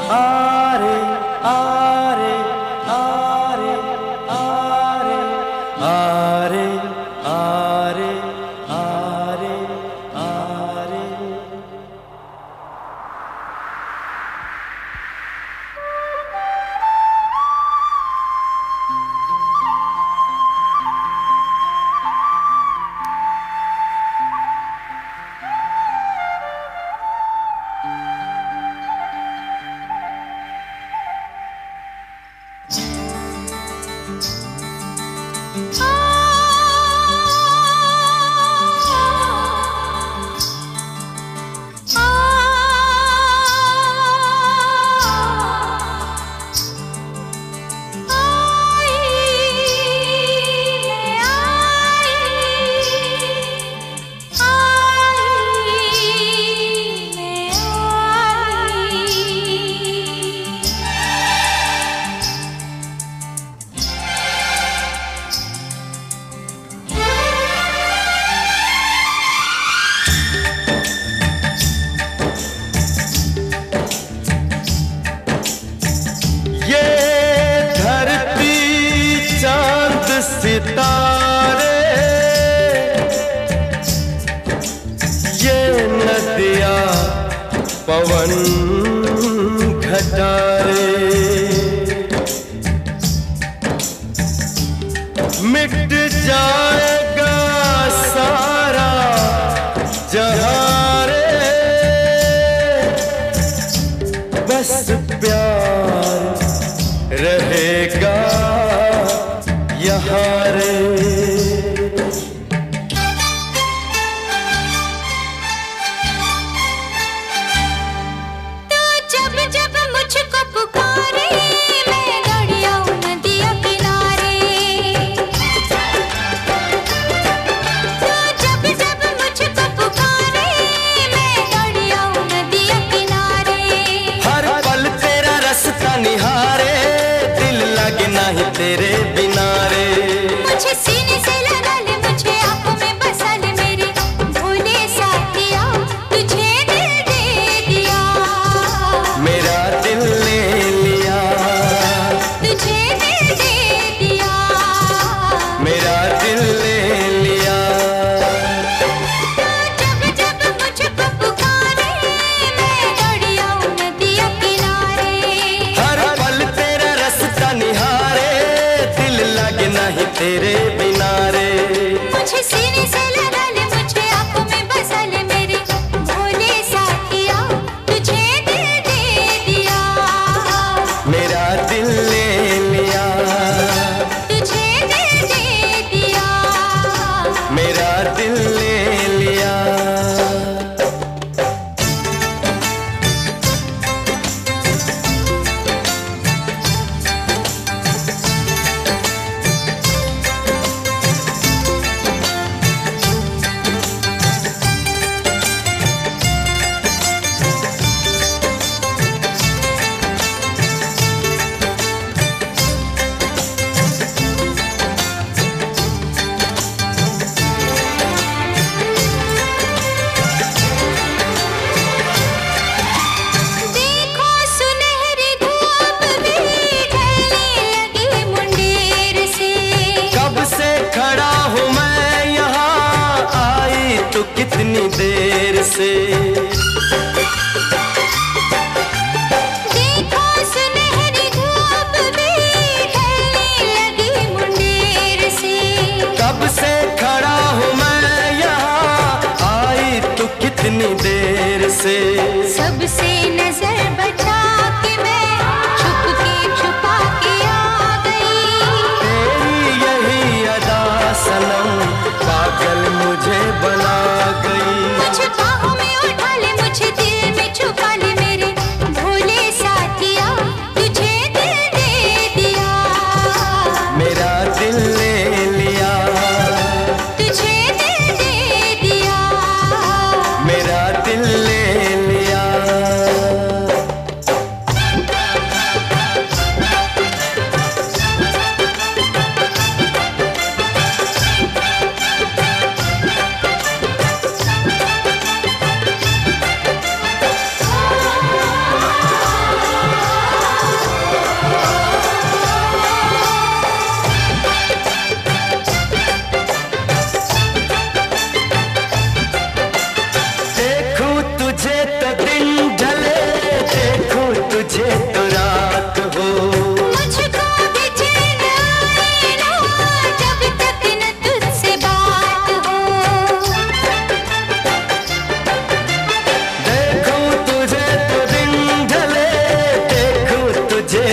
आरे आरे आरे आरे आरे आरे आरे आरे। सितारे ये नदियाँ पवन घटारे मिट जाएगा सारा जहां रे बस प्यार रहेगा यहाँ रे। तो जब जब मुझको पुकारे मैं दौड़ी आऊं नदिया किनारे। तो जब जब मुझको पुकारे मैं दौड़ी आऊं नदिया किनारे। हर पल तेरा रास्ता निहारे दिल लगे नहीं तेरे बिना रे। मुझे सीने से लगा ले मुझे आंखों में बसा ले मेरे भोले साथिया तुझे दिल दे दिया। मेरा दिल ले लिया तुझे दिल दे दिया। मेरा दिल ले लिया। जब जब मुझको पुकारे मैं दौड़ी आऊं नदिया किनारे। हर पल तेरा रास्ता निहारे दिल लगे नहीं तेरे बिना रे। मुझे सीने से लगा ले मुझे आंखों में बसा ले मेरे भोले साथिया तुझे दिल दे दिया। मेरा दिल ले लिया तुझे दिल दे दिया। मेरा दिल ले लिया। देखो सुनहरी धूप भी ढलने लगी मुंडेर से। कब से खड़ा हूँ मैं यहाँ आई तो कितनी देर से। देखो सुनहरी धूप भी ढलने लगी मुंडेर से। कब से खड़ा हूँ मैं यहाँ आई तो कितनी देर से। सबसे नजर बचा के मैं छुपा के आ गई। तेरी यही अदा सनम पागल मुझे बना गई। मुझे बाहों में उठा ले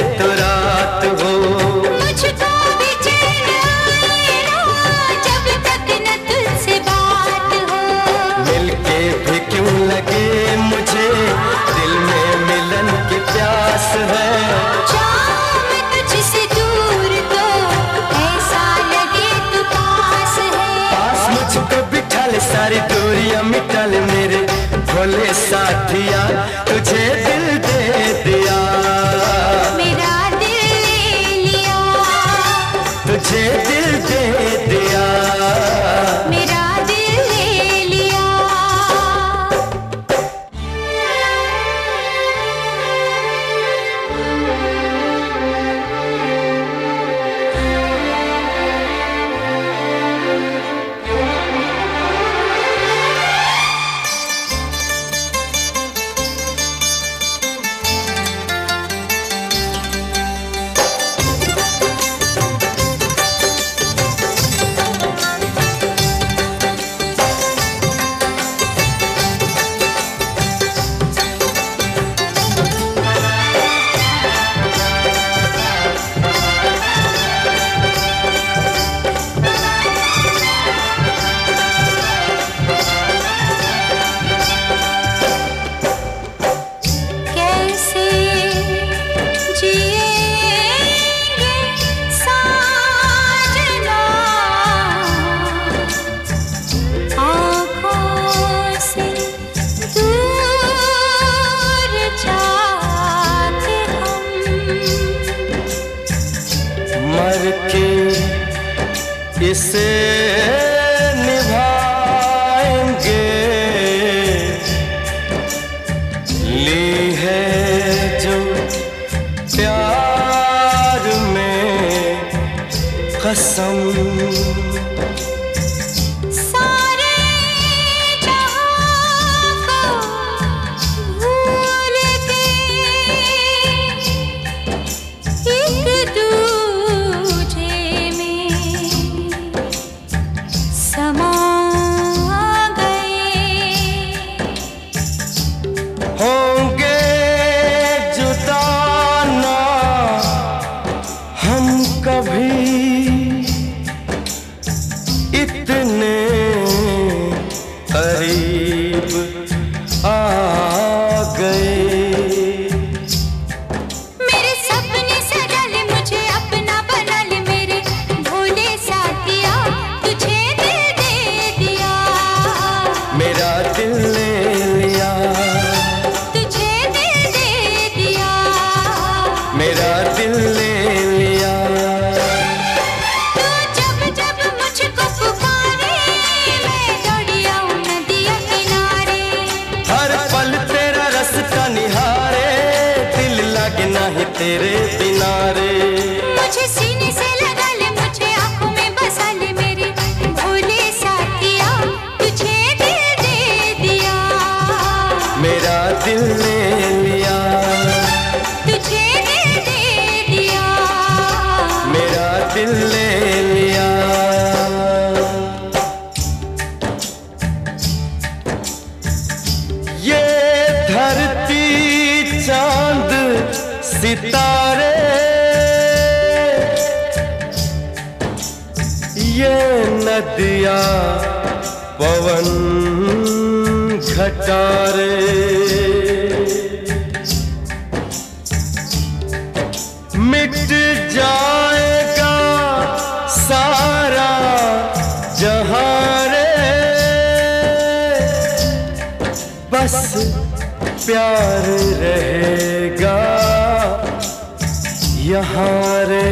तो रात हो। मुझको भी चैन आए ना जब तक न तुझसे बात हो। मिलके भी क्यों लगे मुझे दिल में मिलन की प्यास है। जाऊं मैं तुझसे दूर तो ऐसा लगे तू पास है। पास मुझको बिठा ले सारी दूरियां मिटा ले मेरे भोले साथिया, तुझे दिल दे दिया। मेरा दिल ले लिया, तुझे दिल दे दिया। मेरा दिल ले लिया। कैसे जिएंगे साजना आँखों से दूर जाके हम। मर के इसे निभाएंगे, ली है जो प्यार में कसम। सारे जहां को भूल के एक दूजे में समा गए। होंगे जुदा ना हम कभी, इतने करीब आ गए। मेरे सपने सजा ले मुझे अपना बना ले मेरे भोले साथिया, तुझे दिल दे दिया। मेरा दिल ले लिया, तुझे दिल दे दिया। मेरा दिल ले लिया। तू जब जब मुझको पुकारे मैं दौड़ी आऊं नदिया किनारे। हर पल तेरा रास्ता निहारे, दिल लगे नहीं तेरे बिना रे। मुझे सीने से लगा ले मुझे आंखों में बसा ले मेरे भोले साथिया, तुझे दिल दे दिया। मेरा दिल ले लिया, तुझे दिल दे दिया। मेरा दिल ले लिया। ये धरती चांद सितारे, ये नदिया पवन घटारे, मिट जाएगा सारा जहां रे, बस प्यार रहेगा यहाँ रे।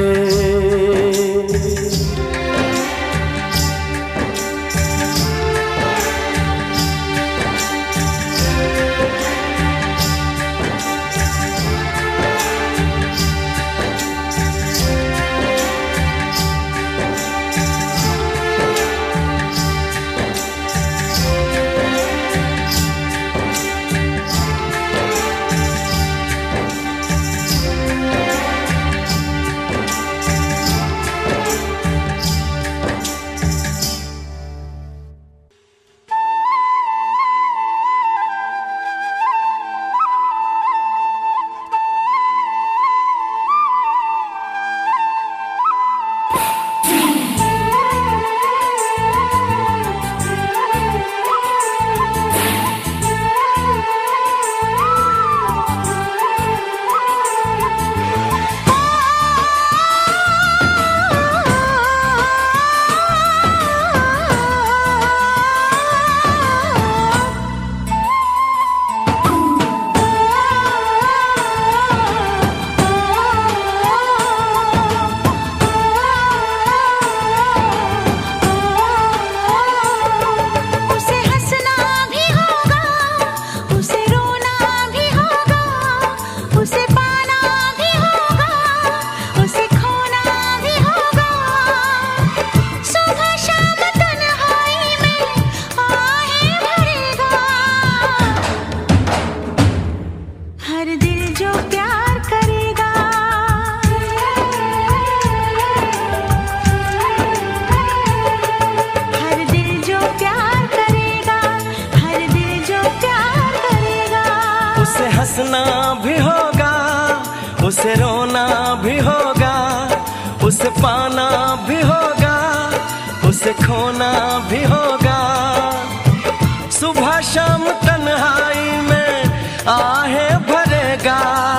भी होगा, उसे रोना भी होगा, उसे पाना भी होगा, उसे खोना भी होगा। सुबह शाम तन्हाई में आहे भरेगा।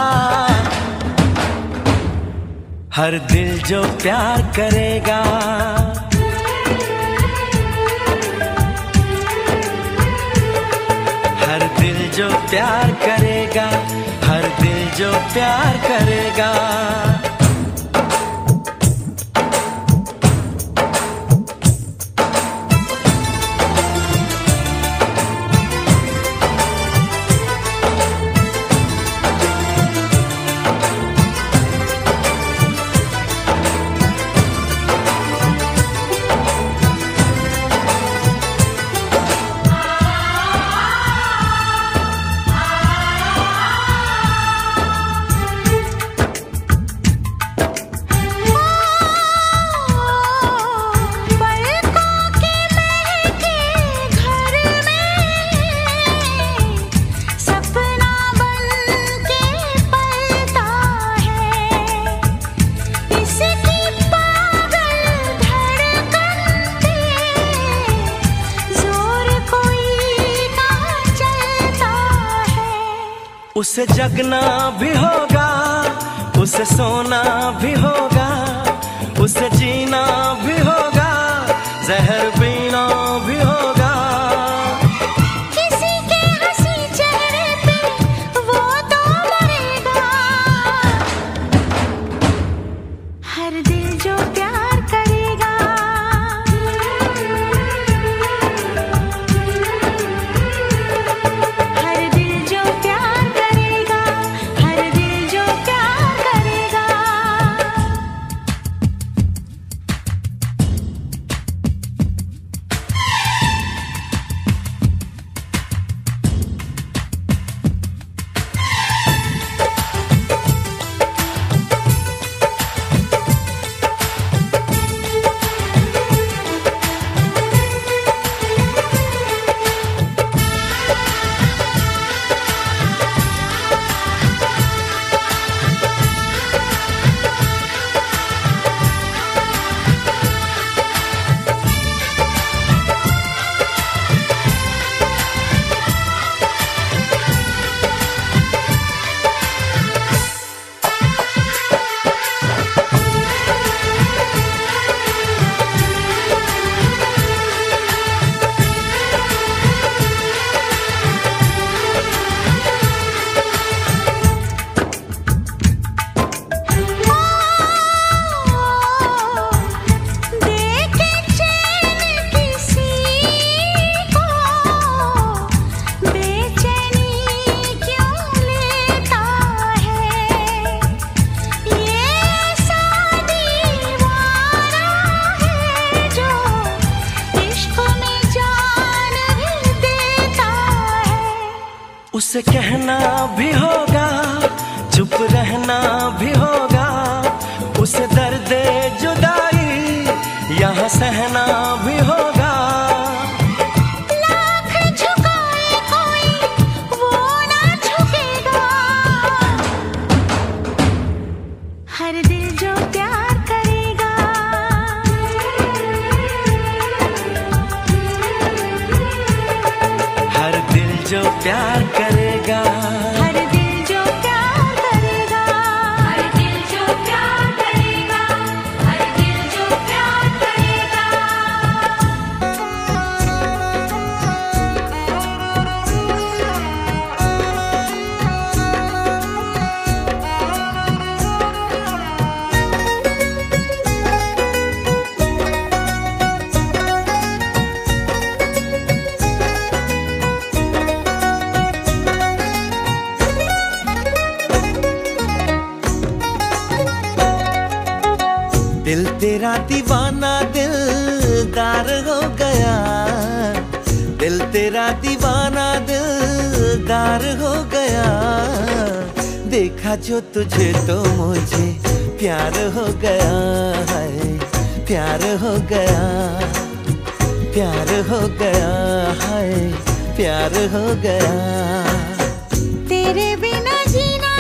हर दिल जो प्यार करेगा, हर दिल जो प्यार करेगा, हर दिल जो प्यार करेगा। उसे जगना भी होगा, उसे सोना भी होगा, उसे जीना भी होगा, जहर पीना भी होगा। किसी के हंसी चेहरे पे वो तो मरेगा। हर दिल जो प्यार करेगा, हर दिल जो प्यार करेगा, हर दिल जो प्यार करेगा। उसे कहना भी होगा, चुप रहना भी होगा, उसे दर्द जुदाई यहाँ सहना भी होगा। लाख झुकाए कोई वो ना झुकेगा। हर दिल जो प्यार करेगा, हर दिल जो प्यार करेगा, हर दिल जो प्यार करेगा, हर दिल जो प्यार करेगा, हर दिल जो प्यार करेगा। दिल तेरा दीवाना दिलदार हो गया, दिल तेरा दीवाना दिलदार हो गया। देखा जो तुझे तो मुझे प्यार हो गया है, प्यार हो गया, प्यार हो गया है, प्यार हो गया। तेरे बिना जीना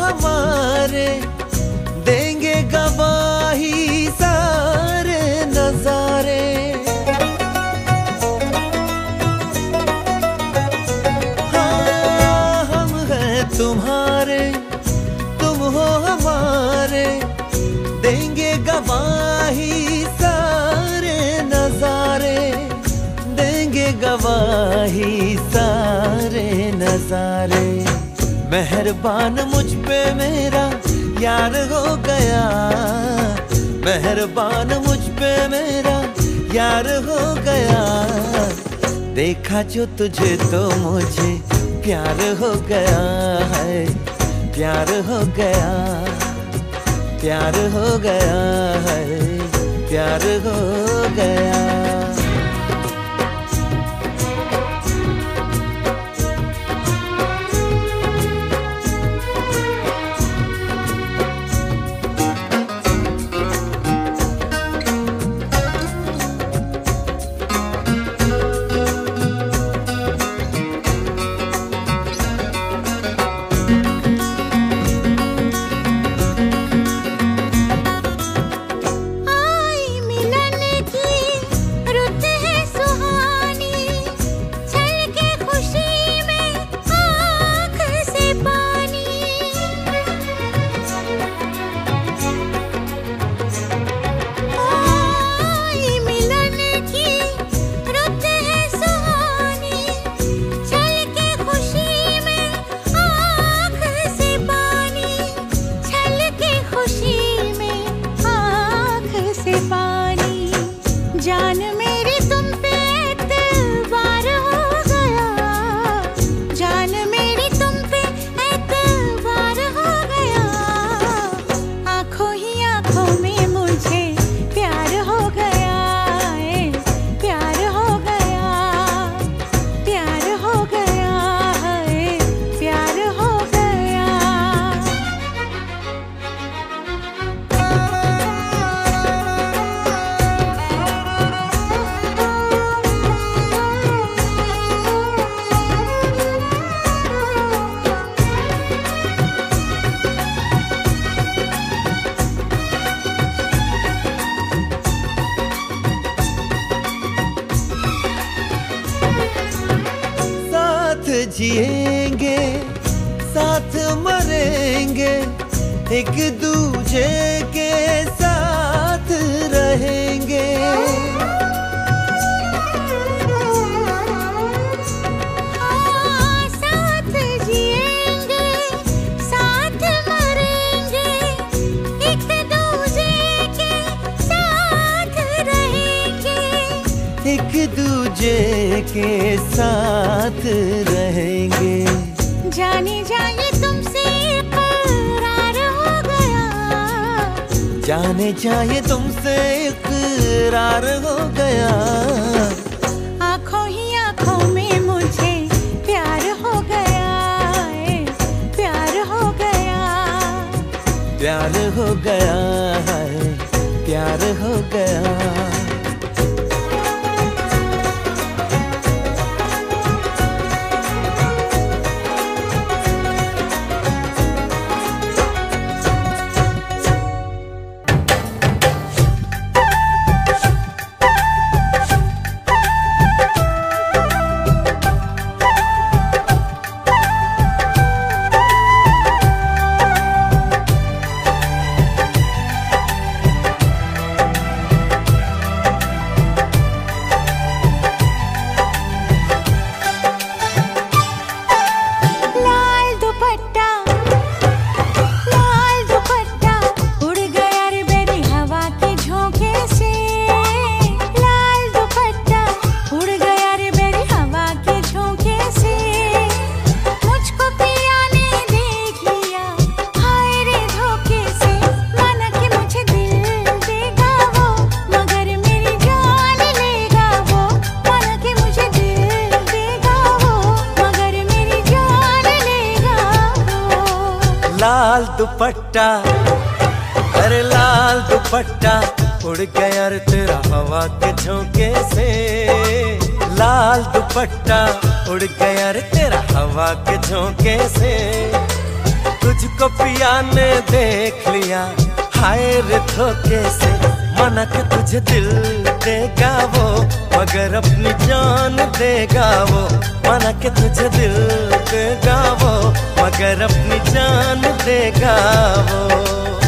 हमारे, देंगे गवाही सारे नजारे। हाँ, हम हैं तुम्हारे, तुम हो हमारे, देंगे गवाही सारे नजारे, देंगे गवाही सारे नजारे। मेहरबान मुझ पे मेरा यार हो गया, मेहरबान मुझ पे मेरा यार हो गया। देखा जो तुझे तो मुझे प्यार हो गया है, प्यार हो गया, प्यार हो गया है, प्यार हो गया। जिएंगे साथ मरेंगे, एक दूजे के साथ रहेंगे। हाँ, साथ जिएंगे साथ मरेंगे, एक दूजे के साथ रहेंगे, एक दूजे के साथ रहेंगे। जाने जाए तुमसे इकरार हो गया, जाने जाए तुमसे इकरार हो गया। आँखों ही आँखों में मुझे प्यार हो गया, प्यार हो गया, प्यार हो गया है, प्यार हो गया। लाल दुपट्टा, अरे लाल दुपट्टा उड़ गया रे तेरा हवा के झोंके से। लाल दुपट्टा उड़ गया रे तेरा हवा के झोंके से। तुझको पिया ने देख लिया, हाय रे धोखे से। माना कि तुझे दिल देगा वो, मगर अपनी जान देगा वो। माना कि तुझे दिल देगा वो, मगर अपनी जान देगा वो।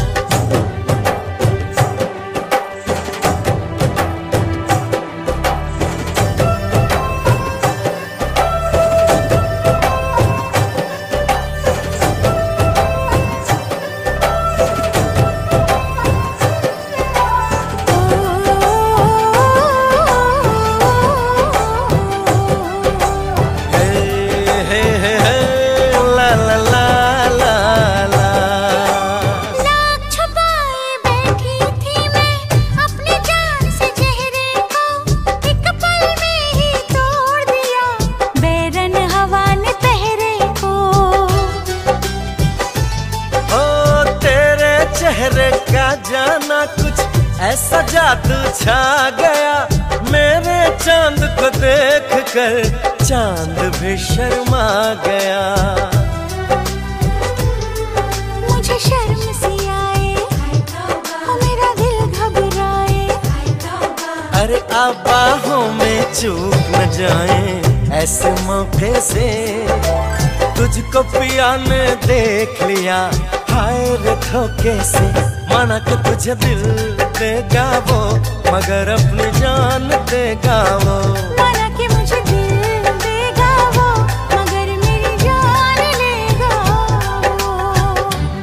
चेहरे का जाना कुछ ऐसा जादू छा गया, मेरे चांद को देख कर चांद भी शर्मा गया। मुझे शर्म सी आए, मेरा दिल घबराए। अरे अब बाहों में चूक न जाए ऐसे मौके से। तुझको पिया ने देख लिया, हाय रे धोखे से। माना कि तुझे दिल देगा वो, मगर अपनी जान देगा वो। माना कि मुझे दिल देगा वो, मगर मेरी जान लेगा वो।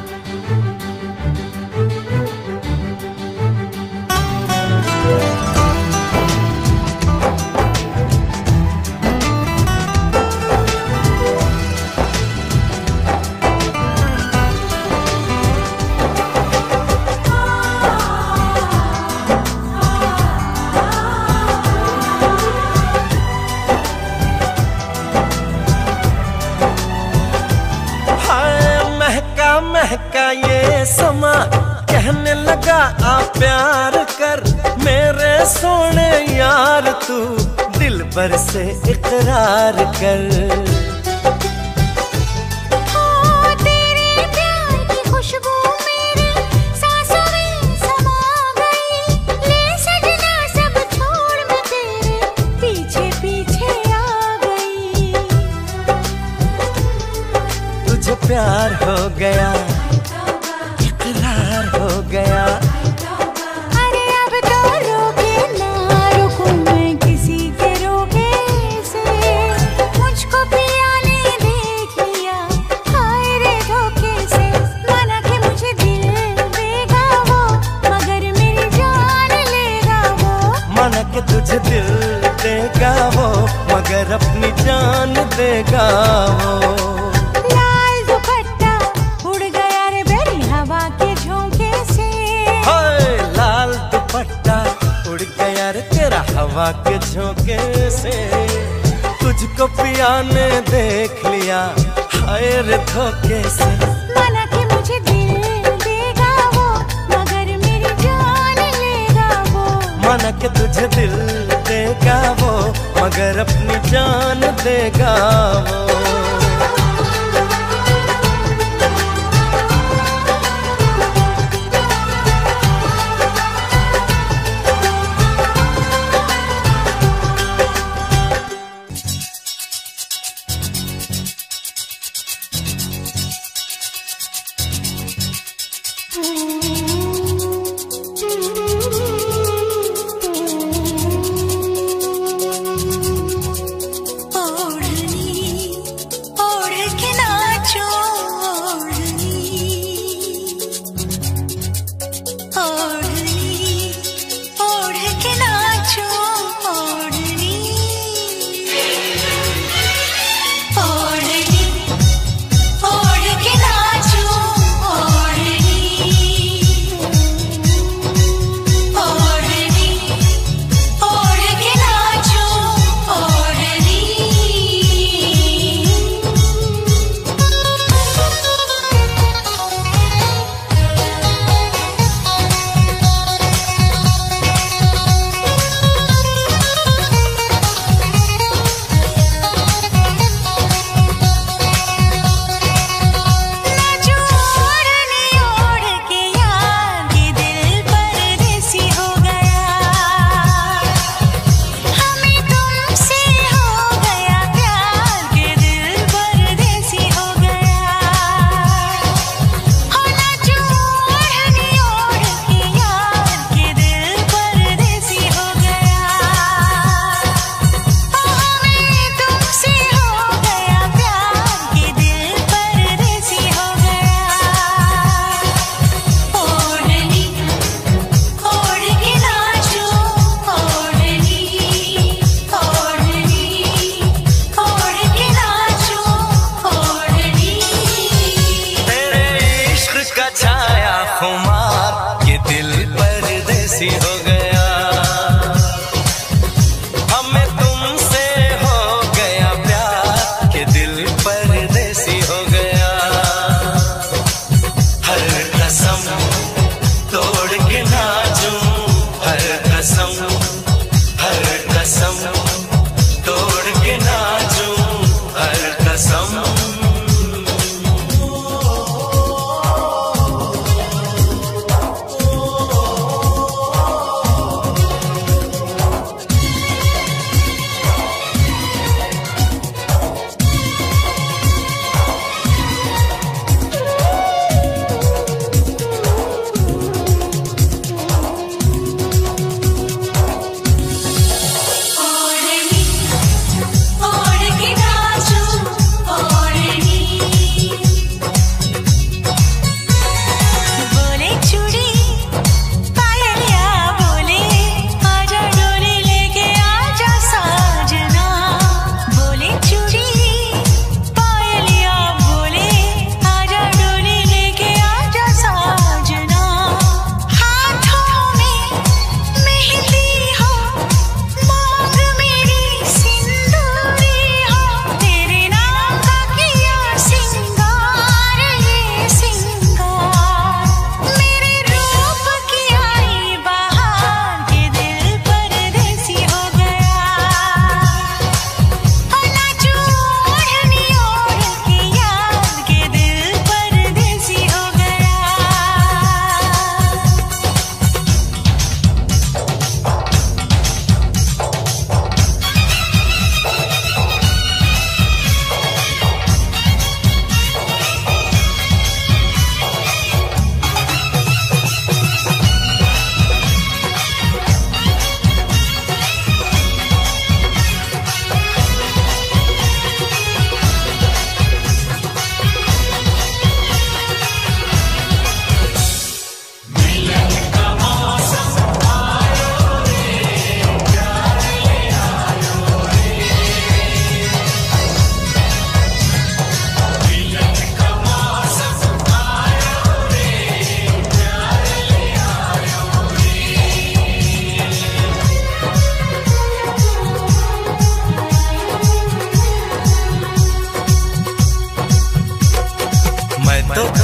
महका ये समा, कहने लगा आ प्यार कर। मेरे सोने यार तू दिल भर से इकरार कर। तेरे प्यार की खुशबू मेरी सांसों में समा गई। ले सजना सब छोड़ मैं तेरे पीछे पीछे आ गई। तुझे प्यार हो गया, इकरार हो गया। अरे अब तो रोके ना रुकूं मैं किसी के रोके से। मुझको पिया ने देख लिया, हाय रे धोखे से। माना कि मुझे दिल देगा वो, मगर मेरी जान लेगा वो। माना कि तुझे दिल देगा वो, मगर अपनी जान देगा वो। उड़ गया रे तेरा हवा के झोंके से। तुझको पिया ने देख लिया, हाय रे धोखे से। माना कि मुझे दिल देगा वो, मगर मेरी जान लेगा वो। माना कि तुझे दिल देगा वो, मगर अपनी जान देगा वो।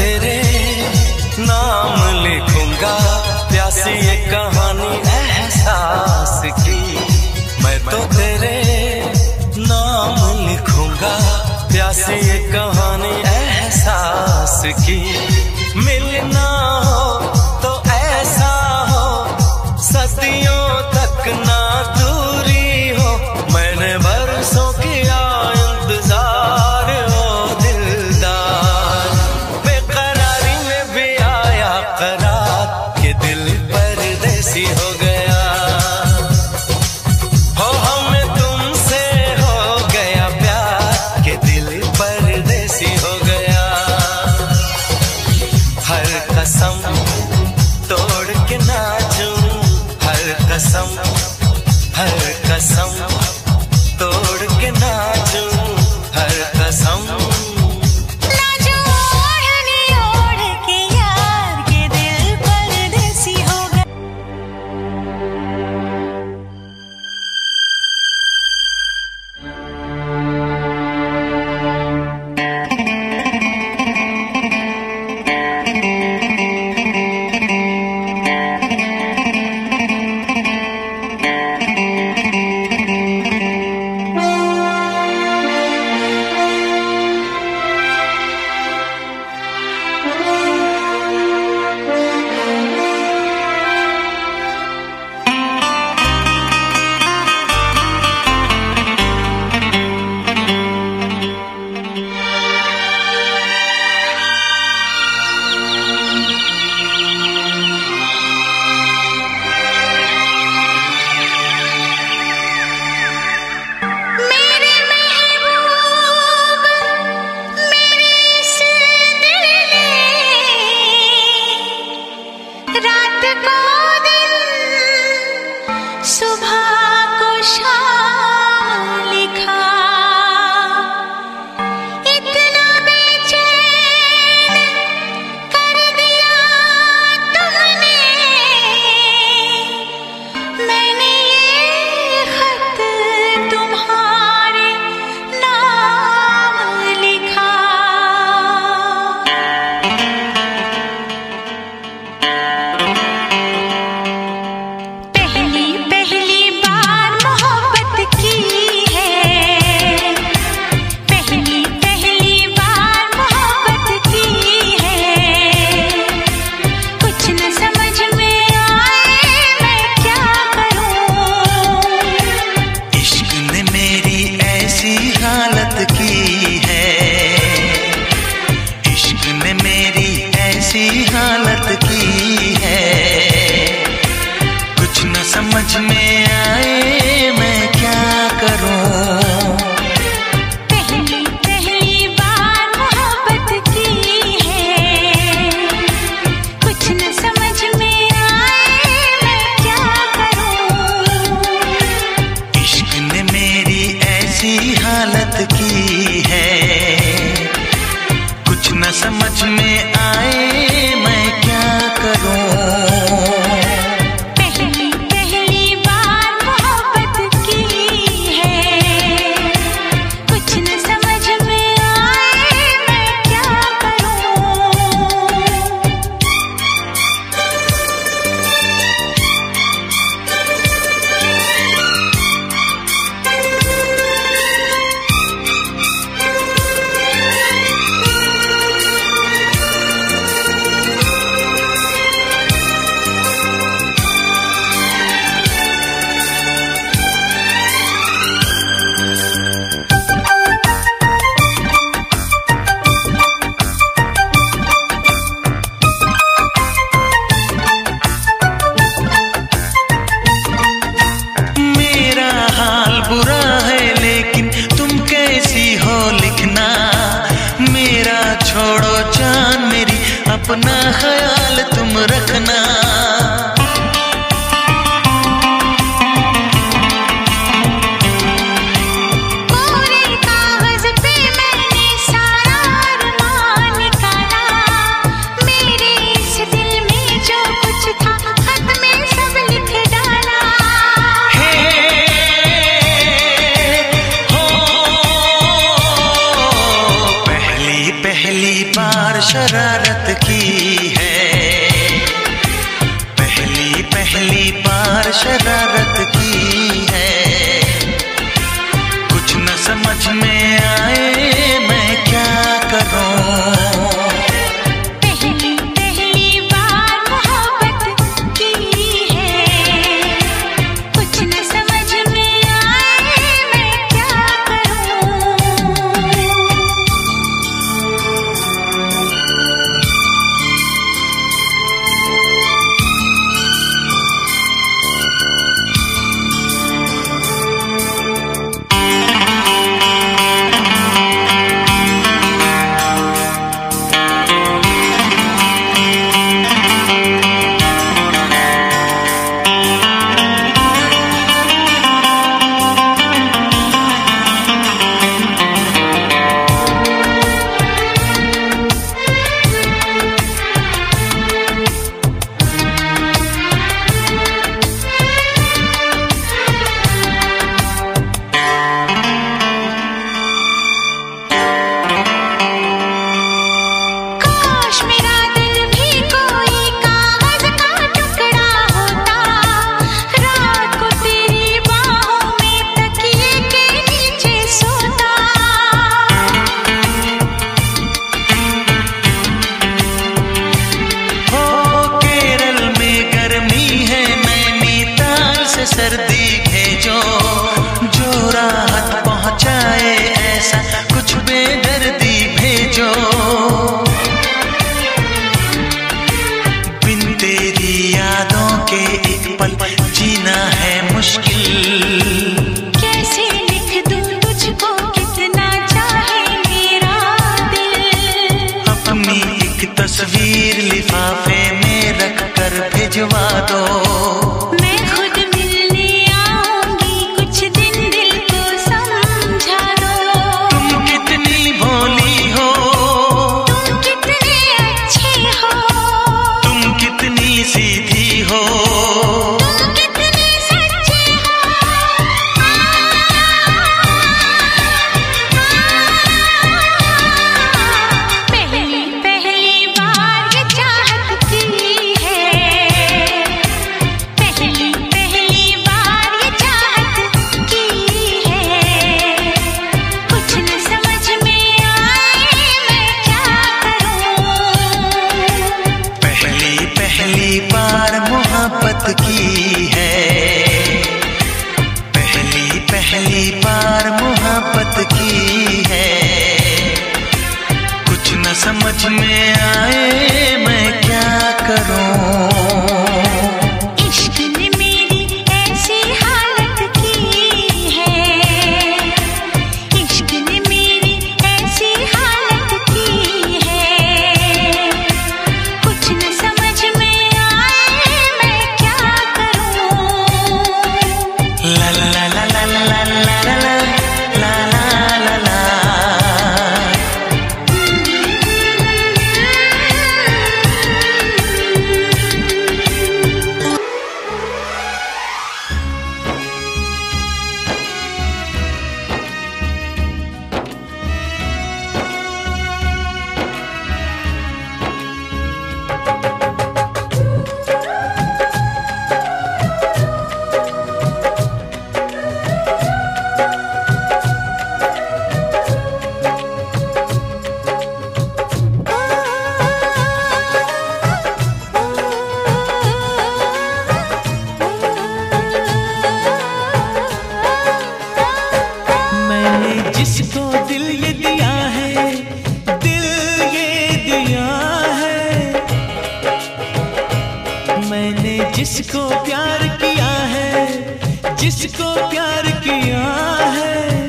तेरे नाम लिखूंगा, प्यासी ये कहानी एहसास की। मैं तो तेरे नाम लिखूंगा, प्यासी ये कहानी एहसास की। मिलना हो तो ऐसा हो, सदियों तक ना दूरी हो। मैंने बरसों किया इंतजार ओ दिलदार, बेकरारी में भी आया करार के दिल परदेसी हो गया। हो हमें तुमसे हो गया प्यार के दिल परदेसी हो गया। हर कसम तोड़ के नाचूं, हर कसम तोड़ के नाचूं, हर कसम। नाचो ओढ़नी ओढ़ के यार के दिल परदेसी हो गया। समझ में आए मैं क्या करूं। पहली बार मोहब्बत की है, कुछ न समझ में आए मैं क्या करूं। इश्क ने मेरी ऐसी हालत की है, कुछ न समझ में आए मैं क्या करूं। छोड़ो जान मेरी, अपना ख्याल तुम रखना। पूरे कागज पे मैंने सारा अरमान निकाला, मेरे इस दिल में जो कुछ था खत में सब लिख डाला। पहली बार शरारत में आए मैं क्या करूं। पहली पहली बार मोहब्बत की है, कुछ न समझ में आए मैं क्या करूं। सर्दी भेजो जो राहत पहुंचाए, ऐसा कुछ बेदर्दी भेजो। बिन तेरी यादों के एक पल जीना है मुश्किल। कैसे लिख दूं तुझको कितना चाहे मेरा दिल। अपनी एक तस्वीर लिफाफे में रख कर भिजवा दो। मैं खुद मिलने आऊंगी, कुछ दिन दिल को समझा दो। तुम कितनी भोली हो, तुम कितने अच्छे हो, तुम कितनी सीधी हो, तुम कितने सच्चे हो। पहली पहली बार ये चाहत की है, पहली पहली बार ये चाहत की है। कुछ न समझ में आए मैं क्या करूं। पहली पहली बार मोहब्बत की है, पहली पहली बार मोहब्बत की है। कुछ न समझ में आए मैं क्या करूं। इश्क ने मेरी ऐसी हालत की है, इश्क ने मेरी ऐसी हालत की है। कुछ न समझ में आए मैं क्या करूं। ला ला ला ला ला ला ला ला ला ला ला ला। मैंने जिसको दिल ये दिया है, दिल ये दिया है। मैंने जिसको प्यार किया है, जिसको प्यार किया है।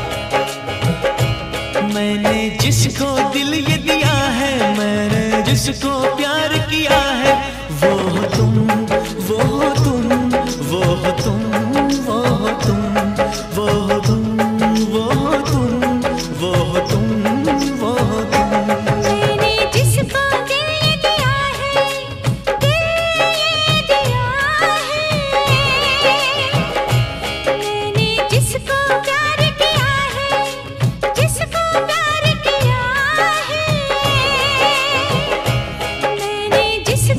मैंने जिसको दिल ये दिया है, मैंने जिसको प्यार किया है। वो हो तुम, वो हो तुम, वो हो तुम, वो हो तुम, वो हो तुम, वो हो तुम, वो हो तुम, वो हो तुम। मैंने जिसको दिल ये दिया है, दिल ये दिया है। मैंने जिसको प्यार किया है, जिसको प्यार किया है। मैंने जिस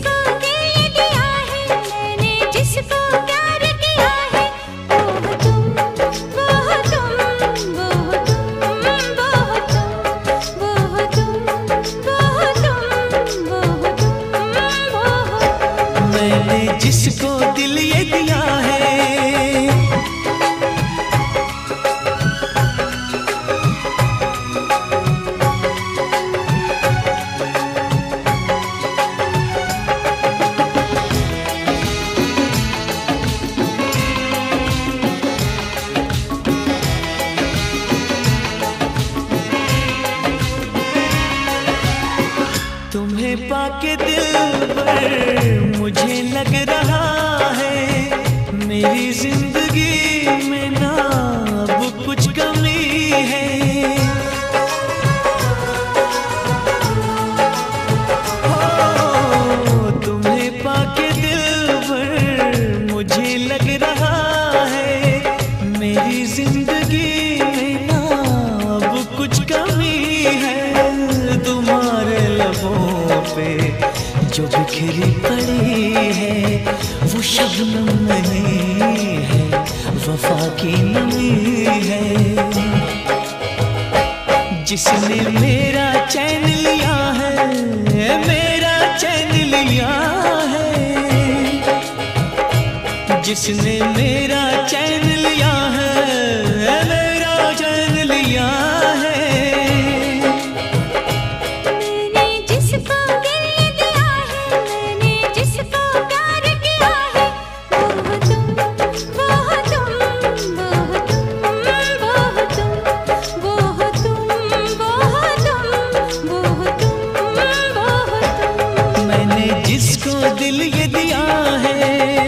पाके दिलबर मुझे लग रहा है मेरी जिंदगी में ना अब कुछ कमी है। हो तुम्हें पाके दिलबर मुझे लग रहा है मेरी जिंदगी में ना अब कुछ कमी है। तुम्हारे लबों पे जो बिखरी पड़ी है वो शबनम नहीं है, वफा की नमी है। जिसने मेरा चैन लिया है, मेरा चैन लिया है, जिसने मेरा चैन लिया है, मेरा चैन लिया है। दिल ये दिया है।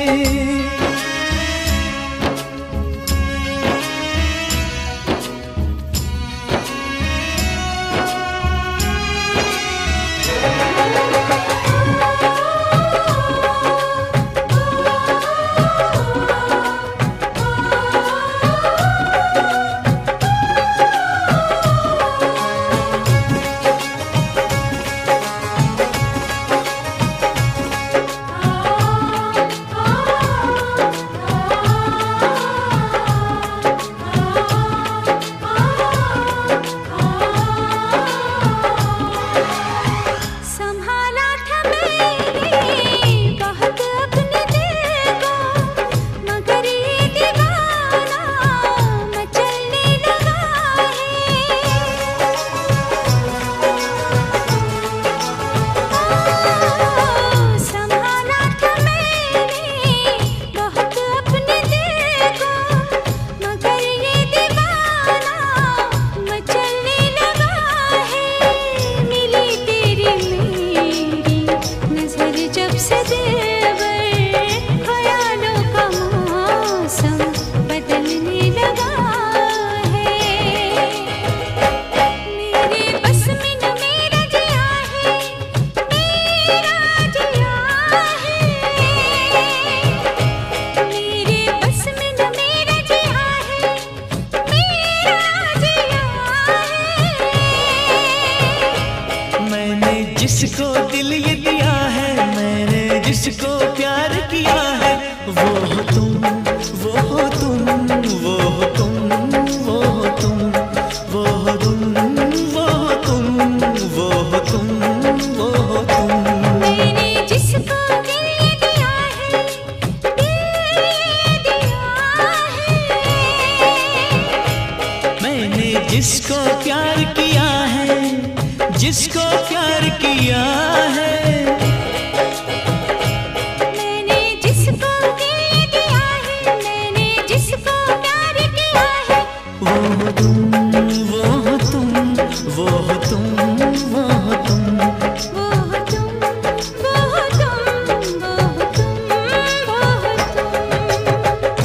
जिसको दिल ये दिया है, मैंने जिसको प्यार किया है, वो हो तुम, वो हो तुम, वो हो तुम, वो हो तुम, वो हो तुम, वो हो तुम, वो हो तुम, वो हो तुम। मैंने जिसको दिल ये दिया है, दिल ये दिया है। मैंने जिसको प्यार किया है, जिसको प्यार किया है, मैंने जिसको दिल दिया है, मैंने जिसको प्यार किया है, वो हो तुम, वो हो तुम, वो हो तुम, वो हो तुम, वो हो तुम, वो हो तुम, वो हो तुम, वो हो तुम।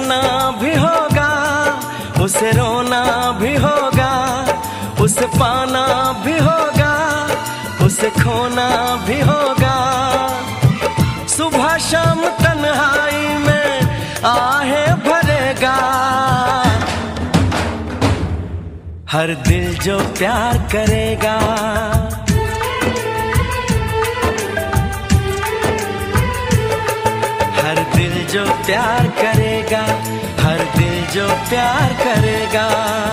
हंसना भी होगा, उसे रोना भी होगा, उसे पाना भी होगा, उसे खोना भी होगा। सुबह शाम तन्हाई में आहे भरेगा। हर दिल जो प्यार करेगा, हर दिल जो प्यार करेगा, हर दिल जो प्यार करेगा।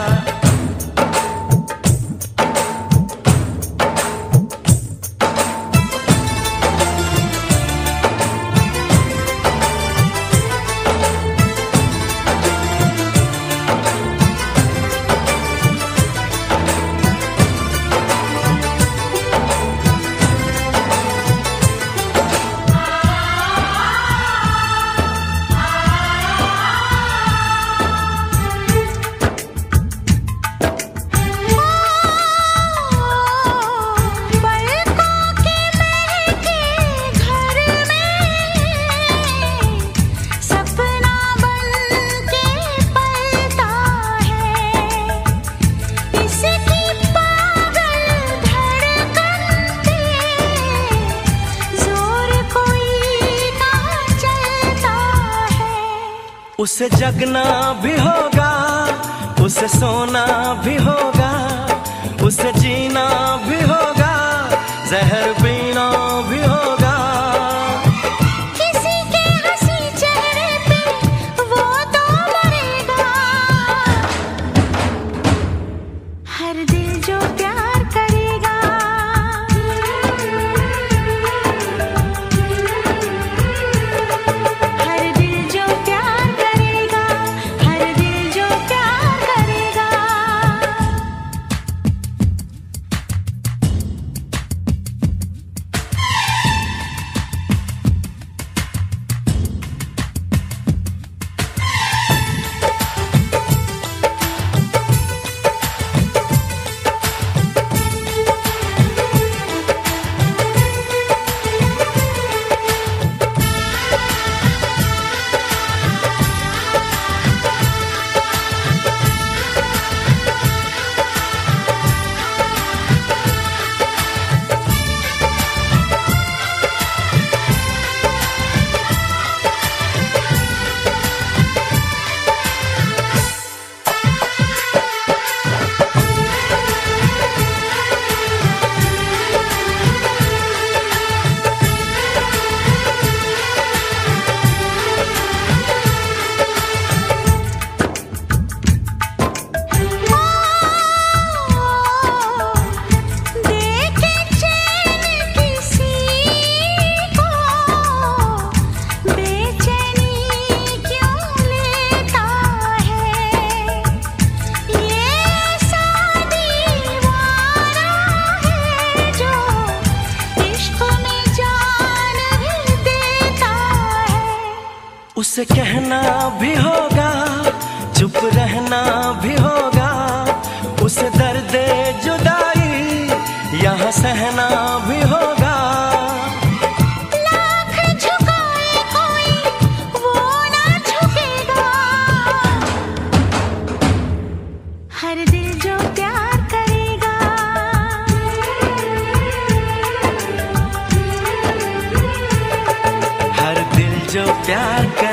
उसे जगना भी होगा, उसे सोना भी होगा, उसे जीना भी होगा, जहर पीना भी होगा। किसी के हंसी चेहरे पे वो तो मरेगा। हर दिल जो प्यार करेगा, हर दिल जो प्यार करेगा, हर दिल जो प्यार करेगा। उसे कहना भी होगा, चुप रहना भी होगा, उसे दर्द जुदाई यहाँ सहना भी होगा। लाख झुकाए कोई वो ना झुकेगा। हर दिल जो प्यार करेगा, हर दिल जो प्यार करेगा,